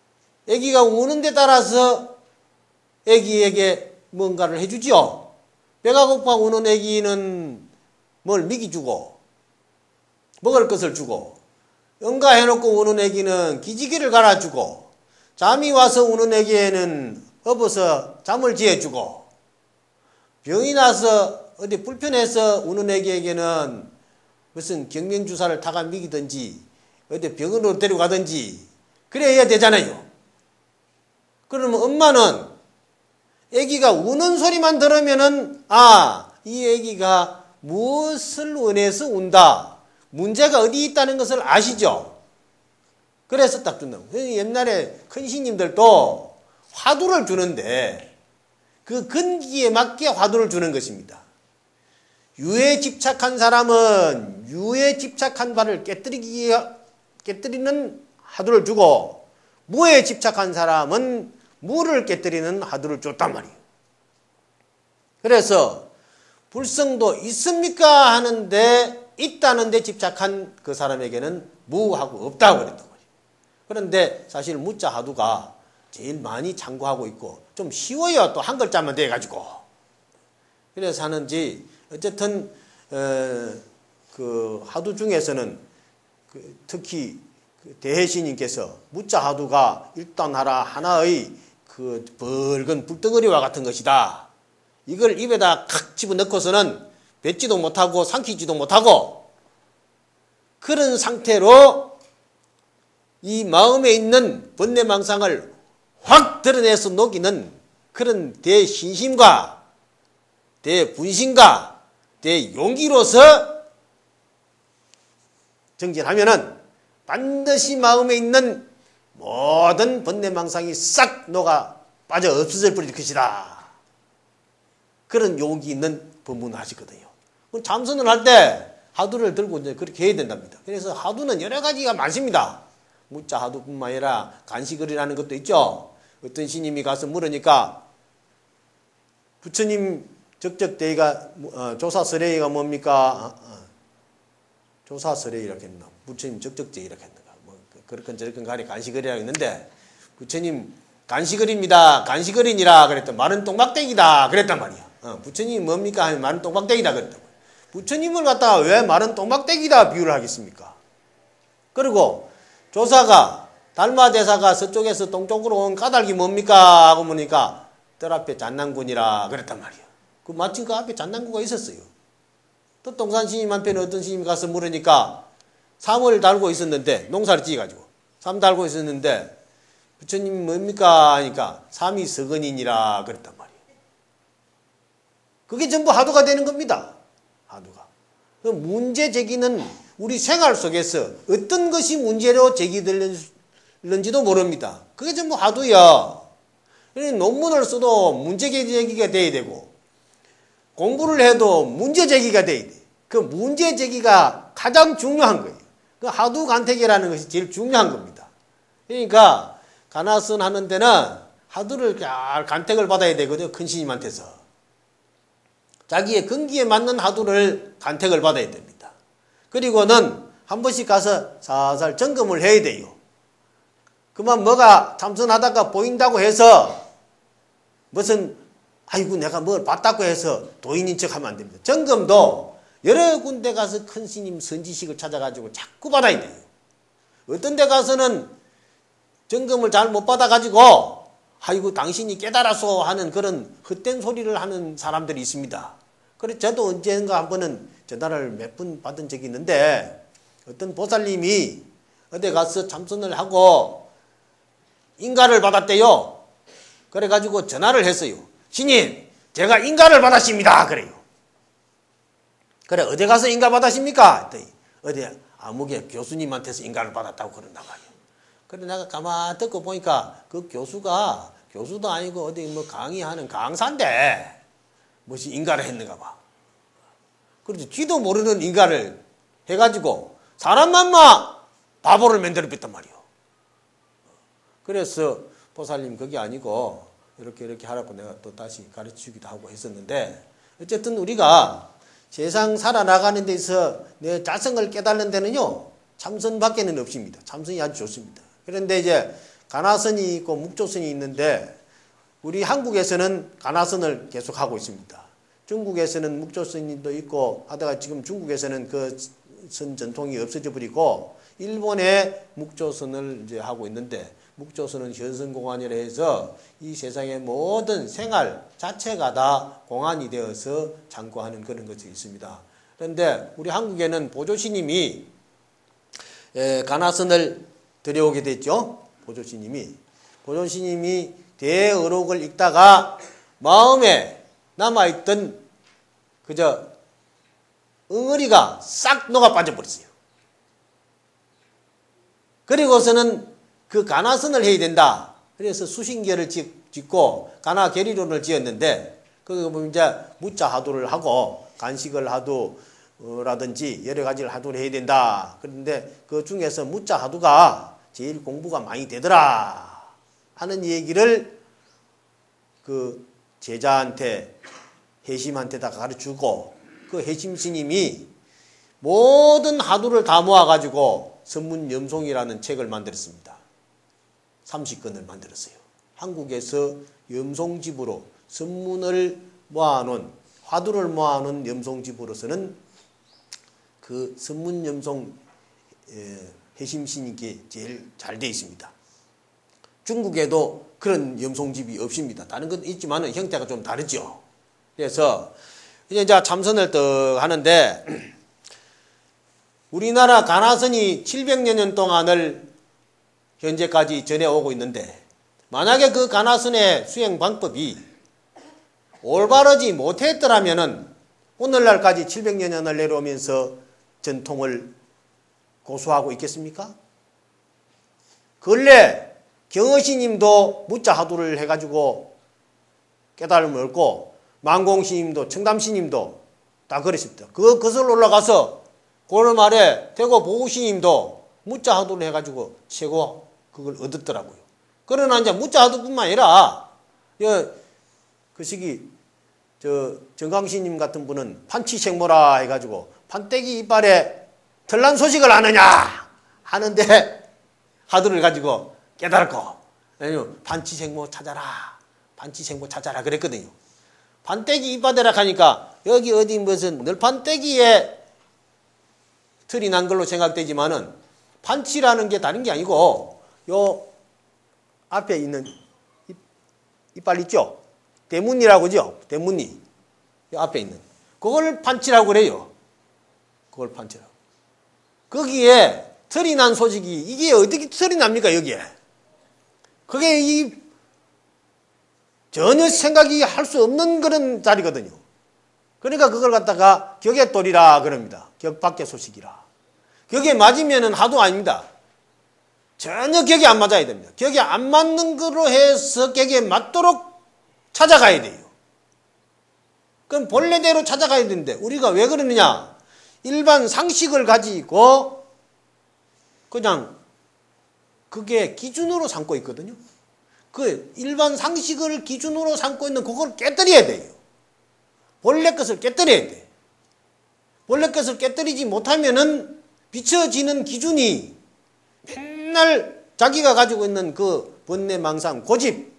아기가 우는 데 따라서 아기에게 뭔가를 해주지요. 배가 고파 우는 애기는 뭘 미기 주고 먹을 것을 주고, 응가해놓고 우는 애기는 기지개를 갈아주고, 잠이 와서 우는 애기에는 업어서 잠을 지어주고, 병이 나서 어디 불편해서 우는 애기에게는 무슨 경명주사를 타가 미기든지 어디 병원으로 데려가든지 그래야 되잖아요. 그러면 엄마는 애기가 우는 소리만 들으면은 아, 이 애기가 무엇을 원해서 운다, 문제가 어디 있다는 것을 아시죠? 그래서 딱 준다. 옛날에 큰 스님들도 화두를 주는데 그 근기에 맞게 화두를 주는 것입니다. 유에 집착한 사람은 유에 집착한 바를 깨뜨리기, 깨뜨리는 화두를 주고, 무에 집착한 사람은 무를 깨뜨리는 화두를 줬단 말이에요. 그래서 불성도 있습니까? 하는데 있다는데 집착한 그 사람에게는 무하고 없다고 그랬단 말이에요. 그런데 사실 무자 화두가 제일 많이 참고하고 있고 좀 쉬워요. 또 한 글자만 돼가지고. 그래서 하는지 어쨌든 어, 그 화두 중에서는 그 특히 그 대해신님께서 무자 화두가 일단하라 하나의 그 붉은 불덩어리와 같은 것이다. 이걸 입에다 칵 집어넣고서는 뱉지도 못하고 삼키지도 못하고 그런 상태로 이 마음에 있는 번뇌망상을 확 드러내서 녹이는 그런 대신심과 대분심과 대용기로서 정진하면은 반드시 마음에 있는 모든 번뇌망상이 싹 녹아 빠져 없어져 버릴 것이다. 그런 용기 있는 법문을 하시거든요. 참선을 할 때 화두를 들고 이제 그렇게 해야 된답니다. 그래서 화두는 여러 가지가 많습니다. 무자 화두뿐만 아니라 간식을이라는 것도 있죠. 어떤 스님이 가서 물으니까 부처님 적적대의가 어, 조사설의가 뭡니까? 어, 어, 조사설의라고 했나? 부처님 적적대의라고 했는가? 뭐 그렇건 저렇건 간에 간식을이라고 했는데 부처님 간식을입니다. 간식을이니라 그랬더니 마른 똥막대기다 그랬단 말이야. 어, 부처님이 뭡니까? 하면 마른 똥막대기다 그랬단 말이야. 부처님을 갖다가 왜 마른 똥막대기다 비유를 하겠습니까? 그리고 조사가 달마대사가 서쪽에서 동쪽으로 온 까닭이 뭡니까? 하고 보니까 뜰 앞에 잔난군이라 그랬단 말이야. 그 마침 그 앞에 잔난군가 있었어요. 또 동산 스님한테는 어떤 스님이 가서 물으니까 삼을 달고 있었는데 농사를 지어가지고 삼 달고 있었는데 부처님이 뭡니까? 하니까 삼이 서근이니라 그랬단 말이에요. 그게 전부 화두가 되는 겁니다. 화두가. 문제 제기는 우리 생활 속에서 어떤 것이 문제로 제기되는지도 모릅니다. 그게 전부 화두야. 논문을 써도 문제 제기가 돼야 되고 공부를 해도 문제 제기가 돼야 돼. 그 문제 제기가 가장 중요한 거예요. 그 화두 간택이라는 것이 제일 중요한 겁니다. 그러니까 가나선 하는 데는 화두를 잘 간택을 받아야 되거든요. 큰 스님한테서. 자기의 근기에 맞는 화두를 간택을 받아야 됩니다. 그리고는 한 번씩 가서 살살 점검을 해야 돼요. 그만 뭐가 참선하다가 보인다고 해서 무슨 아이고 내가 뭘 봤다고 해서 도인인 척하면 안 됩니다. 점검도 여러 군데 가서 큰 스님 선지식을 찾아가지고 자꾸 받아야 돼요. 어떤 데 가서는 점검을 잘 못 받아가지고 아이고 당신이 깨달아서 하는 그런 헛된 소리를 하는 사람들이 있습니다. 그래서 저도 언젠가 한 번은 전화를 몇 번 받은 적이 있는데 어떤 보살님이 어디 가서 참선을 하고 인가를 받았대요. 그래가지고 전화를 했어요. 스님, 제가 인가를 받았습니다. 그래요. 그래, 어디 가서 인가 받았습니까? 했더니 어디 아무개 교수님한테서 인가를 받았다고 그런단 말이에요. 그래 내가 가만 듣고 보니까 그 교수가 교수도 아니고 어디 뭐 강의하는 강사인데 무엇이 인가를 했는가 봐. 그래서 쥐도 모르는 인가를 해가지고 사람만마 바보를 만들어 뺐단 말이에요. 그래서 보살님 그게 아니고 이렇게 이렇게 하라고 내가 또 다시 가르치기도 하고 했었는데 어쨌든 우리가 세상 살아나가는 데서 내 자성을 깨달는 데는요 참선밖에는 없습니다. 참선이 아주 좋습니다. 그런데 이제 가나선이 있고 묵조선이 있는데 우리 한국에서는 가나선을 계속하고 있습니다. 중국에서는 묵조선도 있고 하다가 지금 중국에서는 그 선 전통이 없어져 버리고 일본의 묵조선을 이제 하고 있는데, 묵조선은 현선공안이라 해서 이 세상의 모든 생활 자체가 다 공안이 되어서 참고하는 그런 것이 있습니다. 그런데 우리 한국에는 보조스님이 가나선을 들여오게 됐죠. 보조스님이 보조스님이 대의록을 읽다가 마음에 남아있던 그저 응어리가 싹 녹아 빠져버렸어요. 그리고서는 그 가나선을 해야 된다. 그래서 수신계를 짓고 가나 계리론을 지었는데, 거기 보면 이제 무자 하도를 하고 간식을 하도라든지 여러 가지를 하도를 해야 된다. 그런데 그 중에서 무자 하도가 제일 공부가 많이 되더라 하는 얘기를 그 제자한테, 해심한테다 가르치고, 그 해심 스님이 모든 하도를 다 모아가지고 선문염송이라는 책을 만들었습니다. 삼십 권을 만들었어요. 한국에서 염송집으로 선문을 모아놓은, 화두를 모아놓은 염송집으로서는 그 선문염송 해심 스님께 제일 잘 되어 있습니다. 중국에도 그런 염송집이 없습니다. 다른 건 있지만 형태가 좀 다르죠. 그래서 이제 참선을 떡 하는데, 우리나라 가나선이 칠백여 년 동안을 현재까지 전해오고 있는데, 만약에 그 가나선의 수행 방법이 올바르지 못했더라면은 오늘날까지 칠백여 년을 내려오면서 전통을 고수하고 있겠습니까? 근래 경허스님도 무자하도를 해가지고 깨달음을 얻고, 만공스님도 청담스님도 다 그랬습니다. 그 거슬러 올라가서 고를 말에 대고 보우스님도 무자하도를 해가지고 최고 그걸 얻었더라고요. 그러나 이제 무자하도뿐만 아니라 그 시기 저 정강스님 같은 분은 판치생모라 해가지고 판때기 이빨에 털난 소식을 아느냐 하는데 하도를 가지고 깨달았고, 아니면 판치생모 찾아라, 판치생모 찾아라 그랬거든요. 판때기 이빨에라 하니까 여기 어디 무슨 늘 판때기에 털이 난 걸로 생각되지만은, 판치라는 게 다른 게 아니고 요 앞에 있는 이빨 있죠? 대문이라고 하죠? 대문이. 요 앞에 있는. 그걸 판치라고 그래요. 그걸 판치라고. 거기에 털이 난 소식이, 이게 어떻게 털이 납니까, 여기에? 그게 이 전혀 생각이 할 수 없는 그런 자리거든요. 그러니까 그걸 갖다가 격에돌이라 그럽니다. 격 밖의 소식이라. 격에 맞으면은 하도 아닙니다. 전혀 격이 안 맞아야 됩니다. 격이 안 맞는 거로 해서 격에 맞도록 찾아가야 돼요. 그럼 본래대로 찾아가야 되는데, 우리가 왜 그러느냐? 일반 상식을 가지고 그냥 그게 기준으로 삼고 있거든요. 그 일반 상식을 기준으로 삼고 있는 그걸 깨뜨려야 돼요. 본래 것을 깨뜨려야 돼. 본래 것을 깨뜨리지 못하면은 비춰지는 기준이 맨날 자기가 가지고 있는 그 번뇌, 망상, 고집,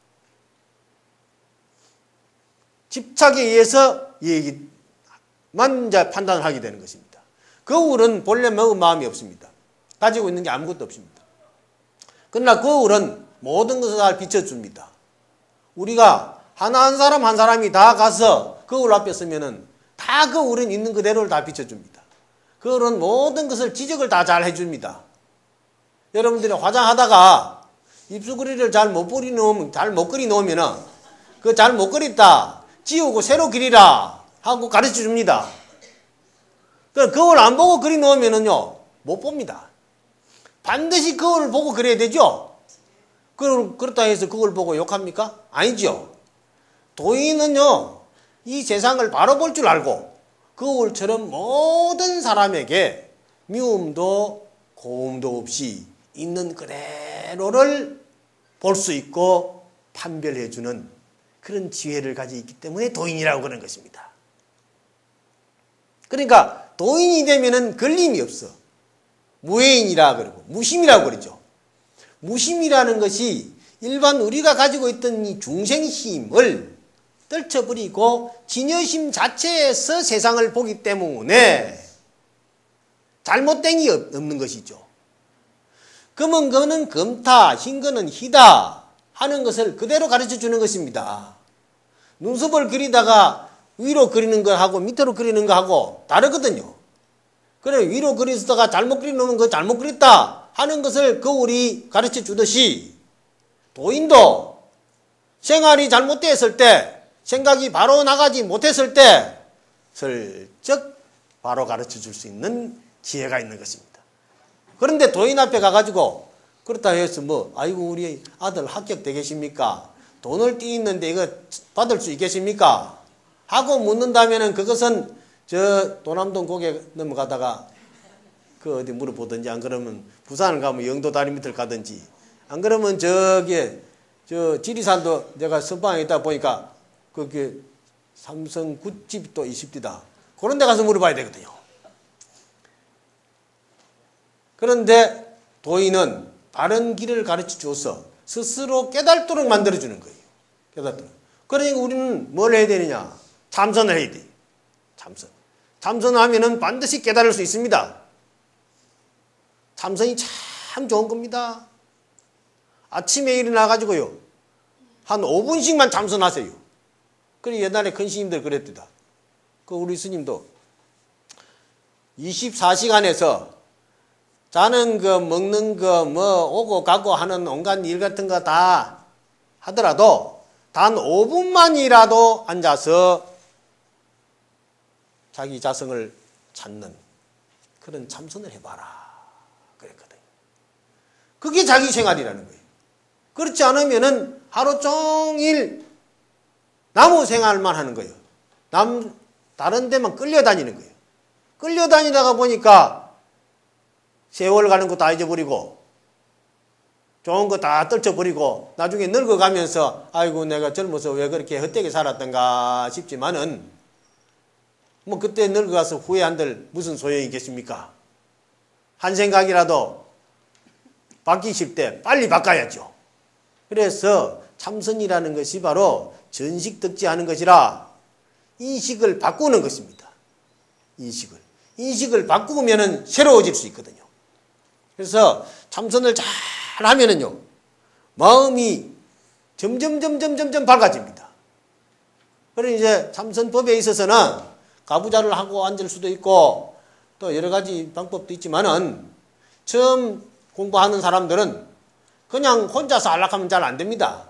집착에 의해서 얘기만 이제 판단을 하게 되는 것입니다. 거울은 본래 먹은 마음이 없습니다. 가지고 있는 게 아무것도 없습니다. 그러나 거울은 모든 것을 다 비춰줍니다. 우리가 하나 한 사람 한 사람이 다 가서 거울 앞에 서면은 다 거울은 있는 그대로를 다 비춰줍니다. 거울은 모든 것을 지적을 다 잘 해줍니다. 여러분들이 화장하다가 입술그리를 잘 못 그리 놓으면, 잘 못 그리 놓으면은 그 잘 못 그렸다, 지우고 새로 그리라 하고 가르쳐 줍니다. 그 거울 안 보고 그리 놓으면은요, 못 봅니다. 반드시 거울을 보고 그려야 되죠? 그렇다 해서 그걸 보고 욕합니까? 아니죠. 도인은요, 이 세상을 바로 볼 줄 알고 거울처럼 모든 사람에게 미움도 고움도 없이 있는 그대로를 볼 수 있고 판별해주는 그런 지혜를 가지고 있기 때문에 도인이라고 그러는 것입니다. 그러니까 도인이 되면은 걸림이 없어. 무해인이라 그러고 무심이라고 그러죠. 무심이라는 것이 일반 우리가 가지고 있던 이 중생심을 떨쳐버리고 진여심 자체에서 세상을 보기 때문에 잘못된 게 없는 것이죠. 검은 거는 검다, 흰 거는 희다 하는 것을 그대로 가르쳐 주는 것입니다. 눈썹을 그리다가 위로 그리는 거하고 밑으로 그리는 거하고 다르거든요. 그래 위로 그리다가 잘못 그리면 그 잘못 그렸다 하는 것을 거울이 가르쳐 주듯이 도인도 생활이 잘못되었을 때 생각이 바로 나가지 못했을 때 슬쩍 바로 가르쳐 줄 수 있는 지혜가 있는 것입니다. 그런데 도인 앞에 가가지고 그렇다 해서 뭐 아이고 우리 아들 합격되겠습니까? 돈을 띄있는데 이거 받을 수 있겠습니까? 하고 묻는다면은 그것은 저 도남동 고개 넘어가다가 그 어디 물어보든지 안 그러면 부산을 가면 영도 다리 밑을 가든지 안 그러면 저기 저 지리산도 내가 선방에 있다 보니까 그게 삼성 굿집이 또 있습니다. 그런 데 가서 물어봐야 되거든요. 그런데 도인은 바른 길을 가르쳐 줘서 스스로 깨달도록 만들어주는 거예요. 깨달도록. 그러니까 우리는 뭘 해야 되느냐? 참선을 해야 돼요. 참선. 참선을 하면은 반드시 깨달을 수 있습니다. 참선이 참 좋은 겁니다. 아침에 일어나가지고요. 한 오 분씩만 참선하세요. 그래 옛날에 큰 스님들 그랬대다. 그 우리 스님도 이십사 시간에서 자는 거 먹는 거 뭐 오고 가고 하는 온갖 일 같은 거 다 하더라도 단 오 분만이라도 앉아서 자기 자성을 찾는 그런 참선을 해봐라 그랬거든요. 그게 자기 생활이라는 거예요. 그렇지 않으면은 하루 종일 나무 생활만 하는 거예요. 남 다른 데만 끌려다니는 거예요. 끌려다니다가 보니까 세월 가는 거 다 잊어버리고 좋은 거 다 떨쳐버리고 나중에 늙어가면서 아이고 내가 젊어서 왜 그렇게 헛되게 살았던가 싶지만은 뭐 그때 늙어가서 후회한들 무슨 소용이 있겠습니까? 한 생각이라도 바뀌실 때 빨리 바꿔야죠. 그래서 참선이라는 것이 바로 전식덕지하는 것이라 인식을 바꾸는 것입니다. 인식을. 인식을 바꾸면은 새로워질 수 있거든요. 그래서 참선을 잘 하면은요, 마음이 점점, 점점, 점점 밝아집니다. 그러니 이제 참선법에 있어서는 가부좌를 하고 앉을 수도 있고 또 여러 가지 방법도 있지만은 처음 공부하는 사람들은 그냥 혼자서 안락하면 잘 안 됩니다.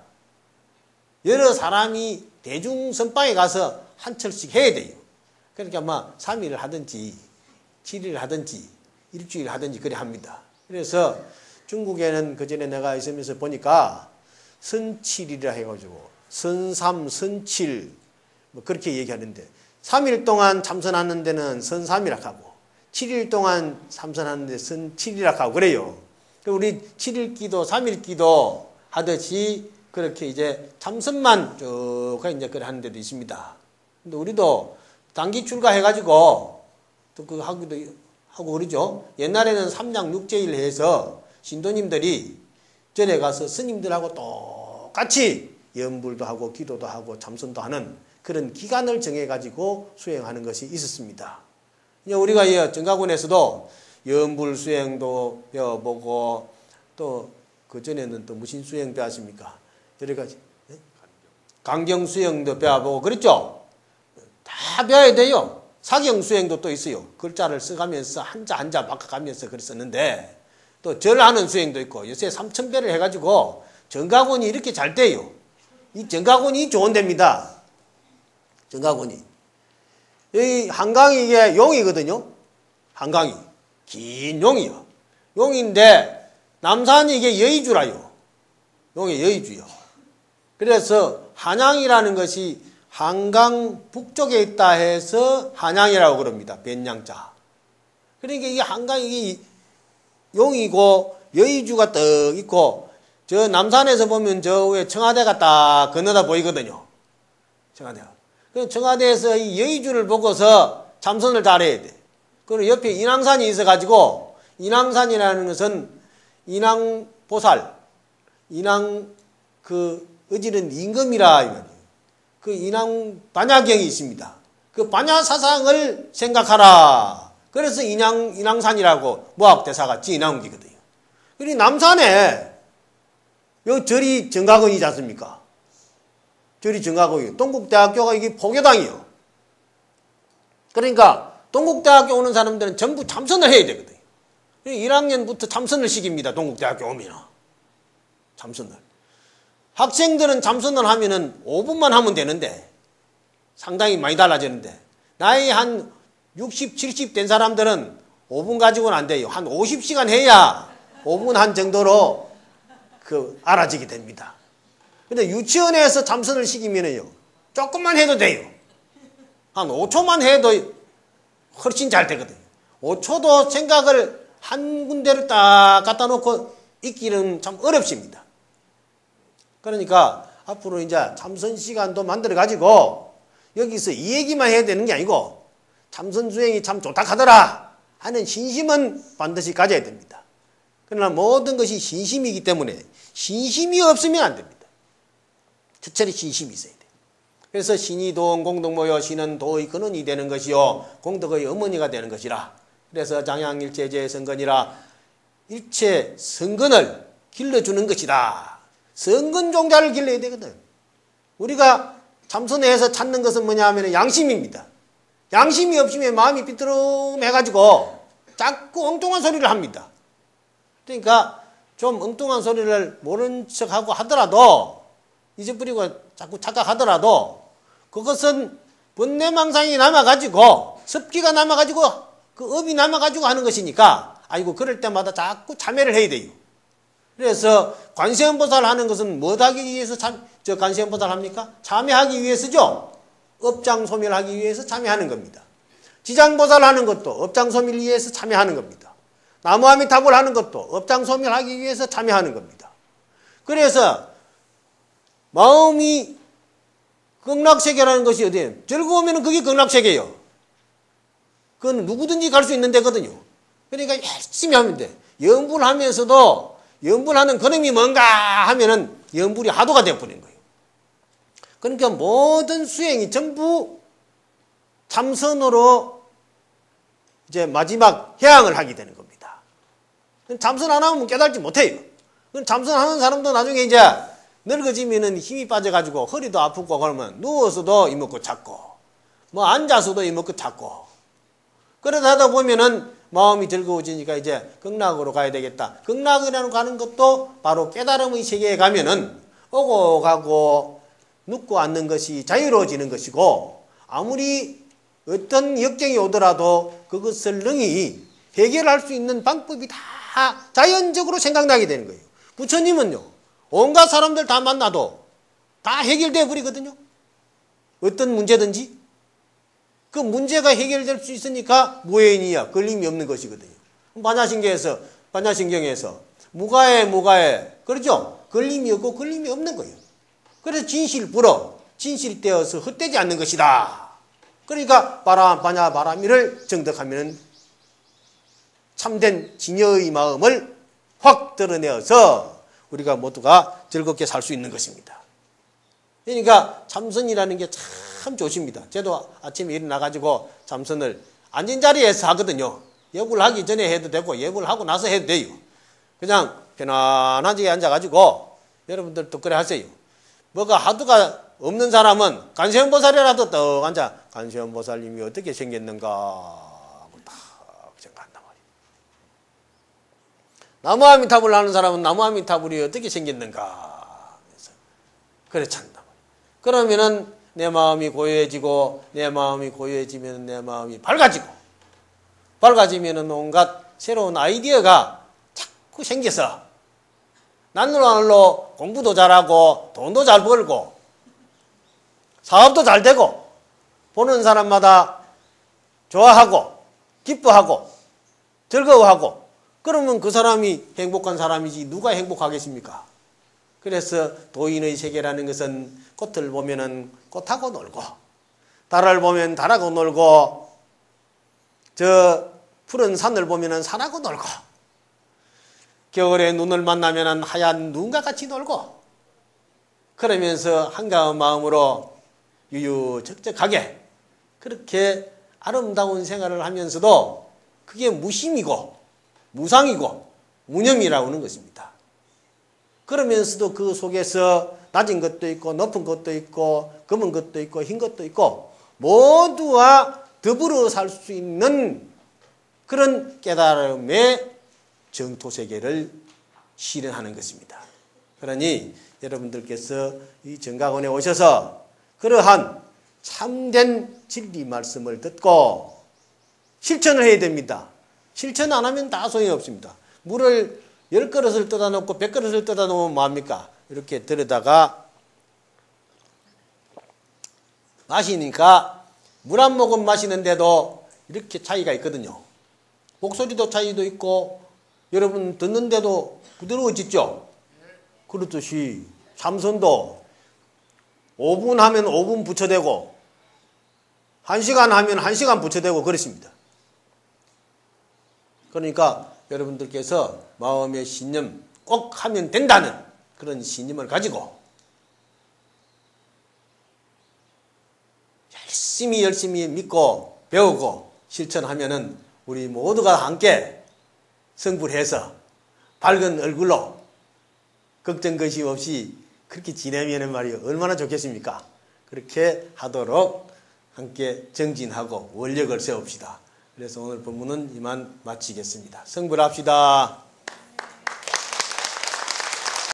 여러 사람이 대중 선방에 가서 한 철씩 해야 돼요. 그러니까 막 삼 일을 하든지 칠 일을 하든지 일주일 하든지 그래 합니다. 그래서 중국에는 그 전에 내가 있으면서 보니까 선칠이라 해가지고 선삼, 선칠 뭐 그렇게 얘기하는데 삼 일 동안 참선하는 데는 선삼이라 하고 칠 일 동안 참선하는 데 선칠이라 하고 그래요. 우리 칠 일 기도, 삼 일 기도 하듯이 그렇게 이제 참선만 쭉 이제 그래 하는 데도 있습니다. 근데 우리도 단기 출가해가지고 또 그거 하기도 하고 그러죠. 옛날에는 삼장육제일 해서 신도님들이 절에 가서 스님들하고 똑같이 연불도 하고 기도도 하고 참선도 하는 그런 기간을 정해가지고 수행하는 것이 있었습니다. 우리가 정가군에서도 연불 수행도 배워보고 또 그전에는 또 무슨 수행 배웠습니까? 여러 가지. 네? 강경 수행도 배워보고 그랬죠? 다 배워야 돼요. 사경 수행도 또 있어요. 글자를 써가면서 한자 한자 바꿔가면서 그랬었는데 또 절하는 수행도 있고 요새 삼천배를 해가지고 정가군이 이렇게 잘 돼요. 이 정가군이 좋은 데입니다. 정가군이. 이 한강이 이게 용이거든요. 한강이. 긴 용이요. 용인데 남산이 이게 여의주라요. 용이 여의주요. 그래서 한양이라는 것이 한강 북쪽에 있다 해서 한양이라고 그럽니다. 변양자. 그러니까 이 한강이 이게 용이고 여의주가 떡 있고 저 남산에서 보면 저 위에 청와대가 딱 건너다 보이거든요. 청와대가. 그 청와대에서 이 여의주를 보고서 참선을 잘해야 돼. 그리고 옆에 인왕산이 있어가지고 인왕산이라는 것은 인왕보살, 인왕 그 어지른 임금이라 이거예요. 그 인왕 반야경이 있습니다. 그 반야 사상을 생각하라. 그래서 인왕, 인왕산이라고 무학대사가 지어나온 거거든요. 그리고 남산에 요 절이 정각원이지 않습니까? 절이 정각원이요. 동국대학교가 이게 포교당이요. 그러니까 동국대학교 오는 사람들은 전부 참선을 해야 되거든요. 일 학년부터 참선을 시킵니다. 동국대학교 오면. 참선을. 학생들은 참선을 하면은 오 분만 하면 되는데 상당히 많이 달라지는데 나이 한 육십, 칠십 된 사람들은 오 분 가지고는 안 돼요. 한 오십 시간 해야 오 분 한 정도로 그 알아지게 됩니다. 근데 유치원에서 참선을 시키면은요. 조금만 해도 돼요. 한 오 초만 해도 훨씬 잘 되거든요. 오 초도 생각을 한 군데를 딱 갖다 놓고 있기는 참 어렵습니다. 그러니까 앞으로 이제 참선 시간도 만들어 가지고 여기서 이 얘기만 해야 되는 게 아니고 참선 수행이 참 좋다 하더라 하는 신심은 반드시 가져야 됩니다. 그러나 모든 것이 신심이기 때문에 신심이 없으면 안 됩니다. 투철히 신심이 있어야 돼요. 그래서 신이 도원 공덕모여 신은 도의 근원이 되는 것이요 공덕의 어머니가 되는 것이라. 그래서 장양일체제 성근이라 일체 성근을 길러주는 것이다. 성근 종자를 길러야 되거든. 우리가 참선해서 찾는 것은 뭐냐 하면 양심입니다. 양심이 없으면 마음이 삐뚤음해가지고 자꾸 엉뚱한 소리를 합니다. 그러니까 좀 엉뚱한 소리를 모른 척하고 하더라도 잊어버리고 자꾸 착각하더라도 그것은 번뇌망상이 남아가지고 습기가 남아가지고 그 업이 남아가지고 하는 것이니까 아이고 그럴 때마다 자꾸 참회를 해야 돼요. 그래서 관세음보살 하는 것은 뭐 하기 위해서 참, 저 관세음보살 합니까? 참회하기 위해서죠. 업장소멸하기 위해서 참회하는 겁니다. 지장보살 하는 것도 업장소멸 위해서 참회하는 겁니다. 나무아미타불 하는 것도 업장소멸하기 위해서 참회하는 겁니다. 그래서 마음이 극락세계라는 것이 어디에요? 즐거우면 그게 극락세계예요. 그건 누구든지 갈 수 있는 데거든요. 그러니까 열심히 하면 돼. 염불 하면서도 염불하는 그놈이 뭔가 하면은 염불이 하도가 되어버리는 거예요. 그러니까 모든 수행이 전부 참선으로 이제 마지막 해양을 하게 되는 겁니다. 참선 안 하면 깨달지 못해요. 참선하는 사람도 나중에 이제 늙어지면은 힘이 빠져가지고 허리도 아프고 그러면 누워서도 이먹고 찾고 뭐 앉아서도 이먹고 찾고 그러다 하다 보면은 마음이 즐거워지니까 이제 극락으로 가야 되겠다. 극락이라는 가는 것도 바로 깨달음의 세계에 가면은 오고 가고 눕고 앉는 것이 자유로워지는 것이고 아무리 어떤 역경이 오더라도 그것을 능히 해결할 수 있는 방법이 다 자연적으로 생각나게 되는 거예요. 부처님은요. 온갖 사람들 다 만나도 다 해결되어 버리거든요. 어떤 문제든지. 그 문제가 해결될 수 있으니까 무해인이야. 걸림이 없는 것이거든요. 반야신경에서, 반야신경에서 무가해, 무가해. 그렇죠? 걸림이 없고 걸림이 없는 거예요. 그래서 진실불어, 진실되어서 헛되지 않는 것이다. 그러니까 바람, 반야, 바람이를 정덕하면 참된 진여의 마음을 확 드러내어서 우리가 모두가 즐겁게 살 수 있는 것입니다. 그러니까 참선이라는 게 참 좋습니다. 저도 아침에 일어나가지고 참선을 앉은 자리에서 하거든요. 예불 하기 전에 해도 되고 예불 하고 나서 해도 돼요. 그냥 편안하게 앉아가지고 여러분들도 그래 하세요. 뭐가 하도가 없는 사람은 관세음보살이라도 떡 앉아 관세음보살님이 어떻게 생겼는가 하고 딱 생각한단 말이에요. 나무아미타불 하는 사람은 나무아미타불이 어떻게 생겼는가 그래서 그래 찬단 말이에요. 그러면은 내 마음이 고요해지고 내 마음이 고요해지면 내 마음이 밝아지고 밝아지면 온갖 새로운 아이디어가 자꾸 생겨서 날로 날로 공부도 잘하고 돈도 잘 벌고 사업도 잘 되고 보는 사람마다 좋아하고 기뻐하고 즐거워하고 그러면 그 사람이 행복한 사람이지 누가 행복하겠습니까? 그래서 도인의 세계라는 것은 꽃을 보면은 꽃하고 놀고 달을 보면 달하고 놀고 저 푸른 산을 보면은 산하고 놀고 겨울에 눈을 만나면은 하얀 눈과 같이 놀고 그러면서 한가한 마음으로 유유적적하게 그렇게 아름다운 생활을 하면서도 그게 무심이고 무상이고 무념이라고 하는 것입니다. 그러면서도 그 속에서 낮은 것도 있고 높은 것도 있고 검은 것도 있고 흰 것도 있고 모두와 더불어 살 수 있는 그런 깨달음의 정토세계를 실현하는 것입니다. 그러니 여러분들께서 이 정각원에 오셔서 그러한 참된 진리 말씀을 듣고 실천을 해야 됩니다. 실천 안 하면 다 소용이 없습니다. 물을 열 그릇을 떠다 놓고 백 그릇을 떠다 놓으면 뭐합니까? 이렇게 들여다가 마시니까 물 한 모금 마시는데도 이렇게 차이가 있거든요. 목소리도 차이도 있고 여러분 듣는데도 부드러워지죠? 그렇듯이 삼선도 오 분 하면 오 분 붙여대고 한 시간 하면 한 시간 붙여대고 그렇습니다. 그러니까 여러분들께서 마음의 신념 꼭 하면 된다는 그런 신념을 가지고 열심히 열심히 믿고 배우고 실천하면은 우리 모두가 함께 성불해서 밝은 얼굴로 걱정 것이 없이 그렇게 지내면은 말이요 얼마나 좋겠습니까? 그렇게 하도록 함께 정진하고 원력을 세웁시다. 그래서 오늘 본문은 이만 마치겠습니다. 성불합시다.